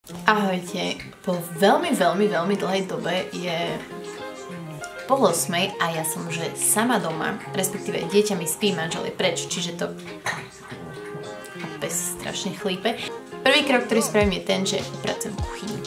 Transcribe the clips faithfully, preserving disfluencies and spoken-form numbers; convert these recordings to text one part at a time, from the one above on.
Ahojte, po veľmi, veľmi, veľmi dlhej dobe je pol osmej a ja som že sama doma, respektíve dieťa mi spí, manžel je preč, čiže to a pes strašne chlípe. Prvý krok, ktorý spravím, je ten, že pracujem v kuchyni.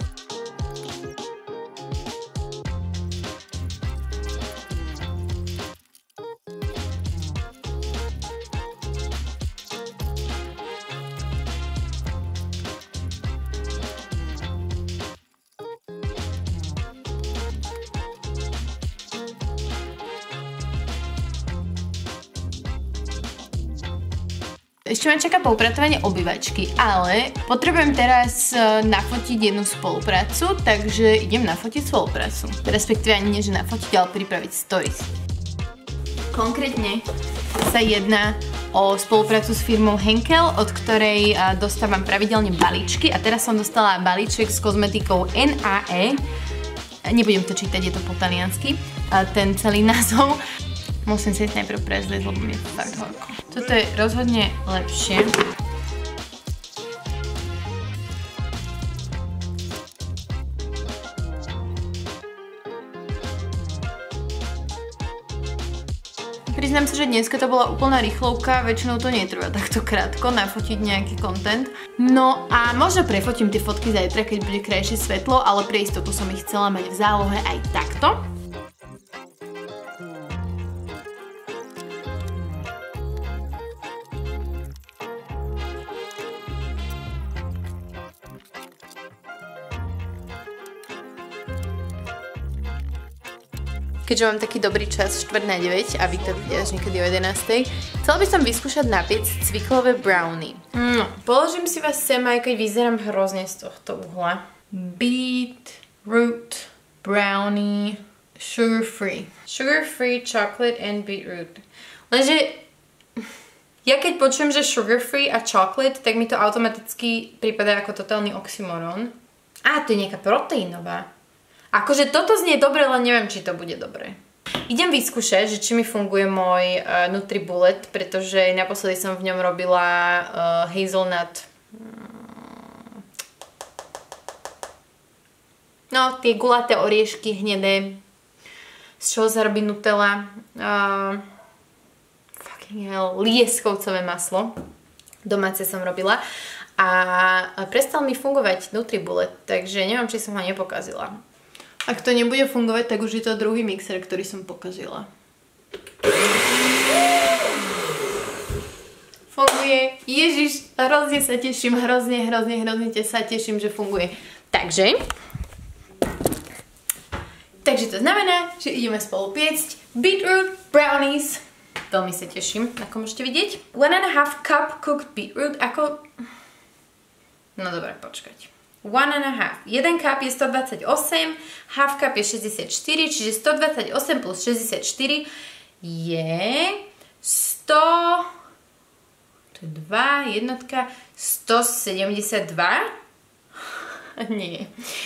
Ešte ma čaká poupratovanie obývačky, ale potrebujem teraz nafotiť jednu spoluprácu, takže idem nafotiť spoluprácu. Respektíve ani nie, že nafotiť, ale pripraviť stories. Konkrétne sa jedná o spoluprácu s firmou Henkel, od ktorej dostávam pravidelne balíčky a teraz som dostala balíček s kozmetikou en á é. Nebudem to čítať, je to po taliansky, ten celý názov. Musím si najprv prezliecť, lebo mi je fakt horko. Toto je rozhodne lepšie. Priznám sa, že dneska to bola úplná rýchlovka, väčšinou to netrvá takto krátko nafotiť nejaký content. No a možno prefotím tie fotky zajtra, keď bude krajšie svetlo, ale pre istotu som ich chcela mať v zálohe aj takto. Keďže mám taký dobrý čas, štvrť na deväť a vy to vidíte až niekedy o jedenástej, chcela by som vyskúšať napiecť cviklové brownie. No, položím si vás sem, aj keď vyzerám hrozne z tohto uhla. Beetroot brownie sugar free. Sugar free chocolate and beetroot. Lenže ja keď počujem, že sugar free a chocolate, tak mi to automaticky prípada ako totálny oxymoron. Á, to je nejaká proteínová. Akože toto znie dobre, len neviem, či to bude dobre. Idem vyskúšať, že či mi funguje môj uh, NutriBullet, pretože naposledy som v ňom robila uh, hazelnut. No, tie gulaté oriešky hnedé, z čoho sa robí Nutella. Uh, fucking hell, lieskovcové maslo. Domáce som robila. A prestal mi fungovať NutriBullet, takže neviem, či som ho nepokazila. Ak to nebude fungovať, tak už je to druhý mixer, ktorý som pokazila. Funguje. Ježiš, hrozne sa teším, hrozne, hrozne, hrozne sa teším, že funguje. Takže, takže to znamená, že ideme spolu piecť beetroot brownies. Veľmi sa teším, ako môžete vidieť. One and a half cup cooked beetroot, ako... No dobré, počkať. One and a half. Jeden cup je stodvadsaťosem, half cup je šesťdesiatštyri, čiže stodvadsaťosem plus šesťdesiatštyri je sto... To je dva, jednotka, stosedemdesiatdva? Nie.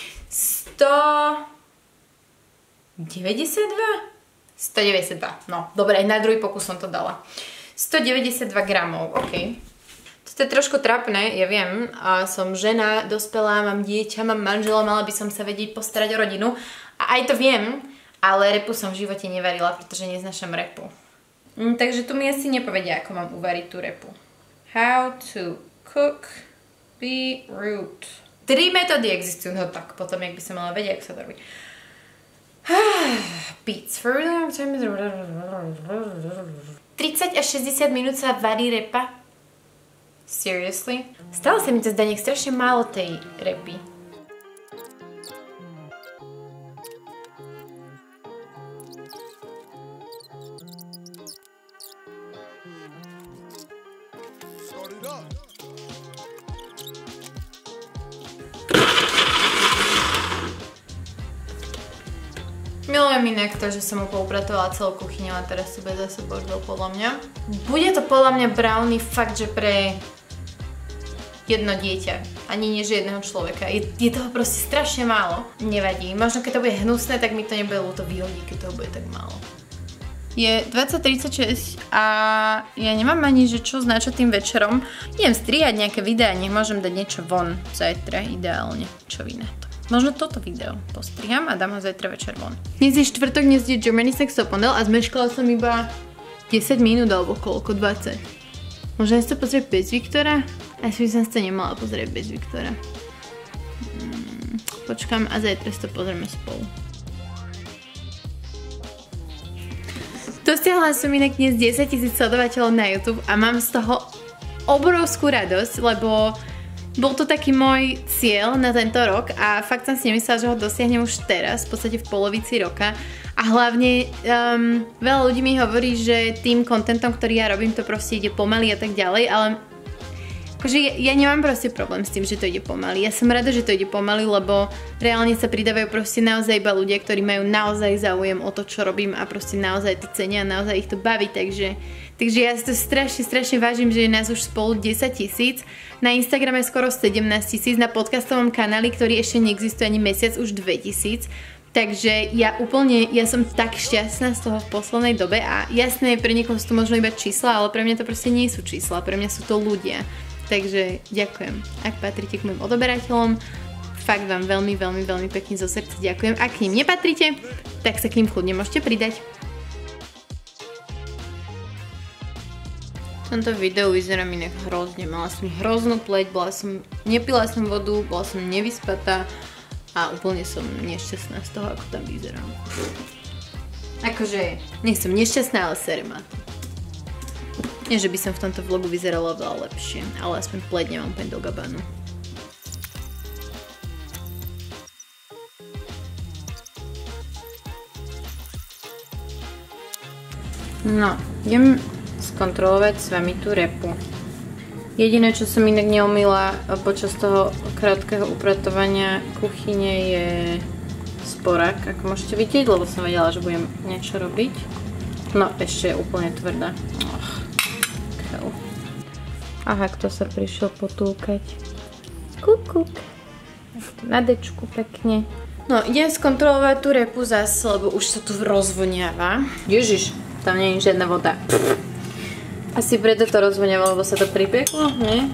stodeväťdesiatdva? stodeväťdesiatdva, no. Dobre, aj na druhý pokus som to dala. stodeväťdesiatdva gramov, okej. To je trošku trápne, ja viem, a som žena, dospelá, mám dieťa, mám manžela, mala by som sa vedieť postarať o rodinu. A aj to viem, ale repu som v živote nevarila, pretože neznášam repu. Mm, takže tu mi asi nepovedia, ako mám uvariť tú repu. How to cook beetroot. Tri metódy existujú, no tak potom, jak by som mala vedieť, ako sa to robí. Beets for tridsať až šesťdesiat minút sa varí repa. Seriously? Stále sa mi to zdá nejak strašne málo tej repy. Milujem inak to, že som mu poupratovala celú kuchyňu a teraz si bude zase bordel podľa mňa. Bude to podľa mňa brownie fakt, že pre jedno dieťa, ani nie že jedného človeka. Je, je toho proste strašne málo. Nevadí. Možno keď to bude hnusné, tak mi to nebude ľúto vyhodiť, keď toho bude tak málo. Je dvadsať tridsaťšesť a ja nemám ani, že čo značať tým večerom. Idem strihať nejaké videá, nech môžem dať niečo von zajtra, ideálne. Čo vy na to? Možno toto video postriham a dám ho zajtra večer von. Dnes je štvrtok, dnes je Germany's Next Top Model a zmeškala som iba desať minút alebo koľko, dvadsať. Možno si to pozrieť bez Viktora? Asi by som si to nemala pozrieť bez Viktora. Hmm, počkám a zajtra si to pozrieme spolu. Dosiahla som inak dnes desaťtisíc sledovateľov na YouTube a mám z toho obrovskú radosť, lebo bol to taký môj cieľ na tento rok a fakt som si nemyslela, že ho dosiahnem už teraz, v podstate v polovici roka. A hlavne um, veľa ľudí mi hovorí, že tým kontentom, ktorý ja robím, to proste ide pomaly a tak ďalej, ale akože ja, ja nemám proste problém s tým, že to ide pomaly. Ja som rada, že to ide pomaly, lebo reálne sa pridávajú proste naozaj iba ľudia, ktorí majú naozaj záujem o to, čo robím a proste naozaj to cenia a naozaj ich to baví, takže, takže ja si to strašne, strašne vážim, že je nás už spolu desať tisíc. Na Instagrame skoro sedemnásť tisíc, na podcastovom kanáli, ktorý ešte neexistuje ani mesiac, už dvetisíc. Takže ja úplne, ja som tak šťastná z toho v poslednej dobe a jasné, pre niekoho sú to možno iba čísla, ale pre mňa to proste nie sú čísla, pre mňa sú to ľudia. Takže ďakujem. Ak patríte k môjim odoberateľom, fakt vám veľmi, veľmi, veľmi pekne zo srdca ďakujem. Ak k ním nepatríte, tak sa k ním kľudne môžete pridať. V tomto videu vyzerám inak hrozne. Mala som hroznú pleť, bola som, nepila som vodu, bola som nevyspatá a úplne som nešťastná z toho, ako tam vyzerám. Akože, nie som nešťastná, ale sere ma to. Nie, že by som v tomto vlogu vyzerala veľa lepšie, ale aspoň pleť nemám úplne do gabánu. No, idem skontrolovať s vami tú repu. Jediné, čo som inak neumýla počas toho krátkeho upratovania kuchyne je sporák, ako môžete vidieť, lebo som vedela, že budem niečo robiť. No, ešte je úplne tvrdá. Aha, kto sa prišiel potúkať. Kukuk. Na dečku pekne. No, idem skontrolovať tú repu zase, lebo už sa tu rozvoniava. Ježiš, tam nie je žiadna voda. Asi preto to rozvoniava, lebo sa to pripieklo, nie?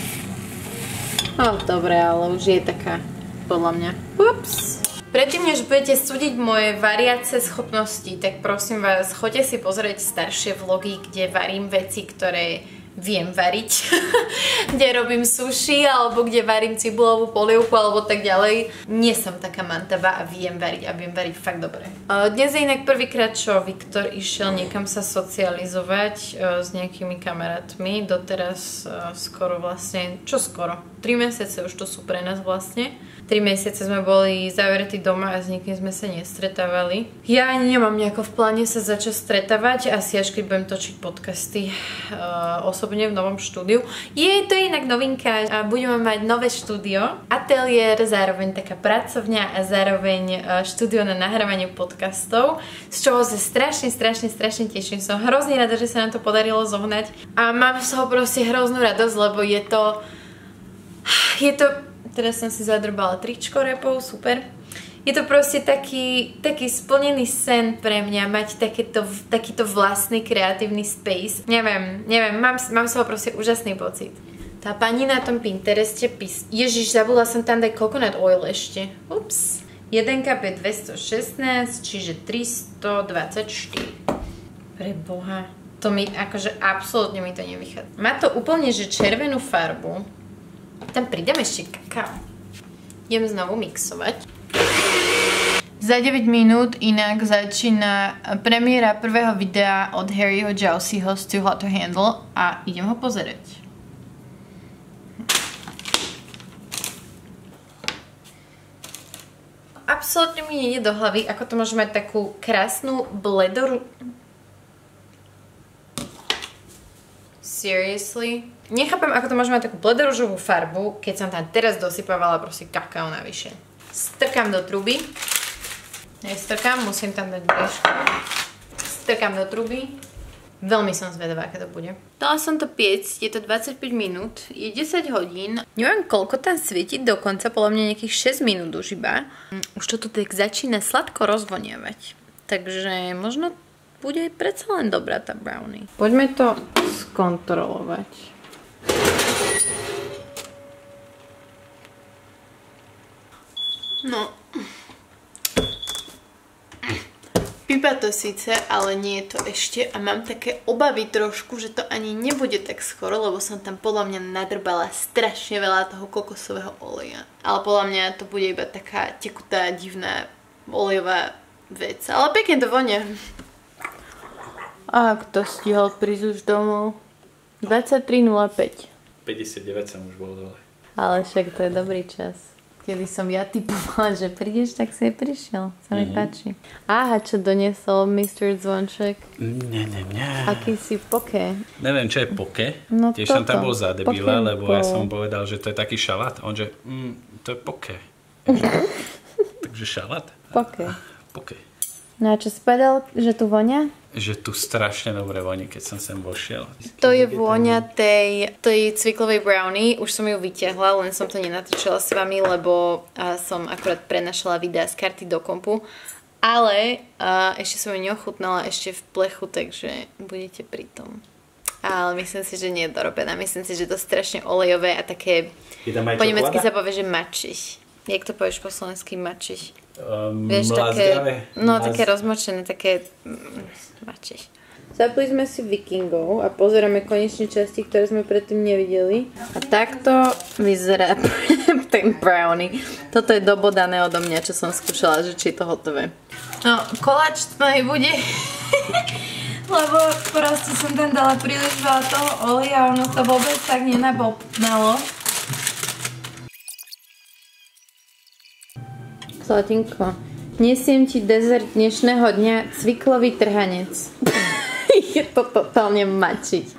No, dobre, ale už je taká, podľa mňa. Ups. Predtým, než budete súdiť moje variace schopnosti, tak prosím vás, choďte si pozrieť staršie vlogy, kde varím veci, ktoré viem variť, kde robím sushi, alebo kde varím cibulovú polievku, alebo tak ďalej. Nie som taká mantava a viem variť a viem variť fakt dobre. Dnes je inak prvýkrát, čo Viktor išiel niekam sa socializovať s nejakými kamarátmi. Doteraz skoro vlastne, čo skoro? tri mesiace už to sú pre nás vlastne. tri mesiace sme boli zavretí doma a s nikým sme sa nestretávali. Ja ani nemám nejako v pláne sa začať stretávať, asi až keď budem točiť podcasty uh, osobne v novom štúdiu. Je to inak novinka, uh, budeme mať nové štúdio, ateliér, zároveň taká pracovňa a zároveň uh, štúdio na nahrávanie podcastov, z čoho sa strašne, strašne, strašne teším. Som hrozne rada, že sa nám to podarilo zohnať a mám z toho proste hroznú radosť, lebo je to je to teraz som si zadrbala tričko repov, super. Je to proste taký, taký splnený sen pre mňa, mať takéto, takýto vlastný kreatívny space. Neviem, neviem, mám, mám z toho proste úžasný pocit. Tá pani na tom Pintereste pís... Ježiš, zabudla som tam dať coconut oil ešte. Ups. jeden kap je dvestošestnásť, čiže tristodvadsaťštyri. Pre Boha. To mi, akože absolútne mi to nevychádza. Má to úplne, že červenú farbu. Tam pridám ešte kakao. Idem znovu mixovať. Za deväť minút inak začína premiéra prvého videa od Harryho Jowseyho z Too Hot to Handle a idem ho pozerať. Absolútne mi nejde do hlavy, ako to môže mať takú krásnu bledoru... Seriously? Nechápem, ako to môže mať takú bledoružovú farbu, keď som tam teraz dosypávala proste kakao navyše. Strkám do truby. Nestrkám, musím tam dať breško. Strkám do truby. Veľmi som zvedavá, aké to bude. Dala som to piecť, je to dvadsaťpäť minút, je desať hodín. Neviem, koľko tam svietiť dokonca, podľa mňa nejakých šesť minút už iba. Už to tu tak začína sladko rozvoniavať. Takže možno bude predsa len dobrá tá brownie. Poďme to skontrolovať. No. Pípa to síce, ale nie je to ešte a mám také obavy trošku, že to ani nebude tak skoro, lebo som tam podľa mňa nadrbala strašne veľa toho kokosového oleja. Ale podľa mňa to bude iba taká tekutá, divná olejová vec. Ale pekne to vonia. A kto stihol prísť už domov? dvadsaťtri nula päť. päťdesiatdeväť som už bol dole. Ale však to je dobrý čas. Kedy som ja typovala, že prídeš, tak si prišiel. Sa mi mm-hmm. páči. Aha, čo doniesol mister Zvonček? Nie, nie, nie. Aký si poke? Neviem, čo je poke. No tiež toto. som tam bol za debila, Poke lebo bol. ja som povedal, že to je taký šalát. On že, mm, to je poke. Takže šalát? Poke. Poke. No a čo si povedal, že tu vonia? Že tu strašne dobre voní, keď som sem vošiel. To je vôňa tej, tej cviklovej brownie. Už som ju vyťahla, len som to nenatočila s vami, lebo uh, som akurát prenašala videa z karty do kompu. Ale uh, ešte som ju neochutnala ešte v plechu, takže budete pri tom. Ale myslím si, že nie je dorobená. Myslím si, že to je strašne olejové a také... Po nemecky sa povie, že mačiš. Jak to povieš po slovensky mačiš? Um, Vieš, také, no, Mlaz... také rozmočené, také mm, mačiš. Zapli sme si Vikingov a pozeráme konečne časti, ktoré sme predtým nevideli. A takto vyzerá ten brownie. Toto je dobodané odo mňa, čo som skúšala, že či je to hotové. No, koláč to nebude, lebo proste som tam dala príliš veľa toho oleja a ono to vôbec tak nenabobnalo. Zlatinko, nesiem ti dezert dnešného dňa, cviklový trhanec. Je to totálne mačiť.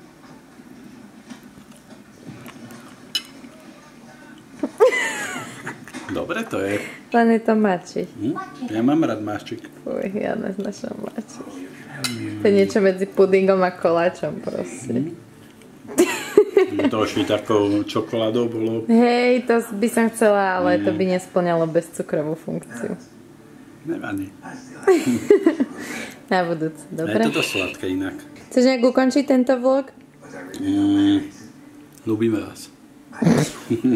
Dobre to je. Len je to mačiť. Hm? Ja mám rád máčik. Uj, ja neznašam mačiť. To je niečo medzi pudingom a koláčom proste. To šli takou čokoládou bolo. Hej, to by som chcela, ale to by nesplňalo bezcukrovú funkciu. Nevadí. Na budúce, dobre? Je to sladké inak. Chceš nejak ukončiť tento vlog? Mm, ľúbime vás.